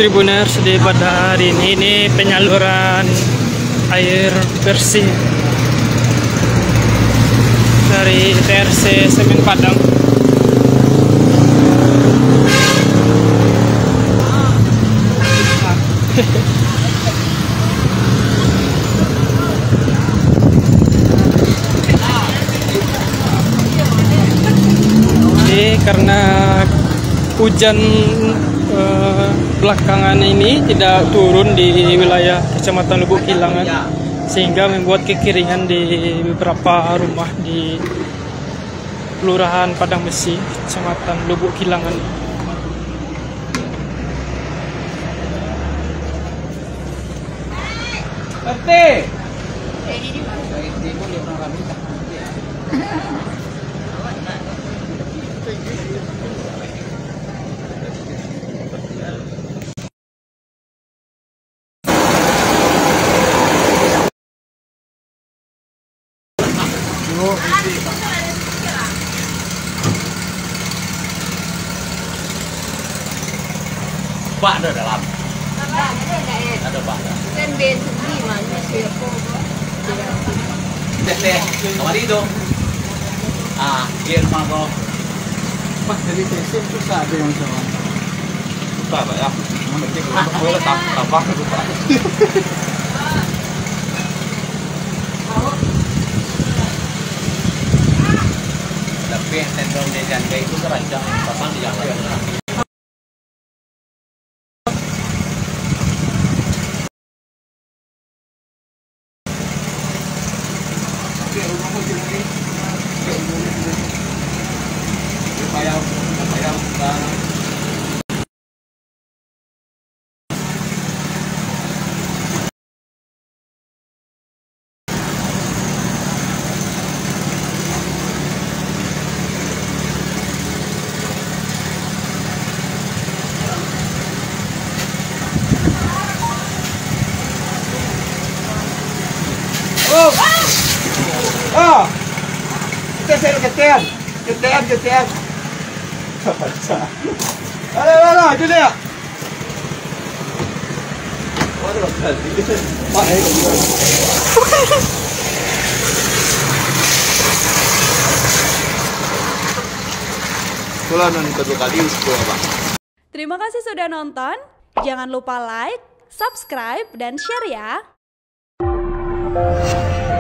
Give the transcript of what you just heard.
Tribuners, di pada hari ini penyaluran air bersih dari TRC Semen Padang. Jadi karena hujan belakangan ini tidak turun di wilayah Kecamatan Lubuk Kilangan, sehingga membuat kekeringan di beberapa rumah di Kelurahan Padang Besi, Kecamatan Lubuk Kilangan. Pak ada dalam. Ada Pak. Kan bensin gimana sih aku? Kamar itu. Dia mau Pak dari TC terus ada yang sama. lupa Pak ya. Boleh tambah lupa. Tapi tendang dejan kayak itu terancam pasang di jalan. Ketean. Alah, itu dia. Waduh, Pak, kedua kali Bang. Terima kasih sudah nonton. Jangan lupa like, subscribe, dan share ya.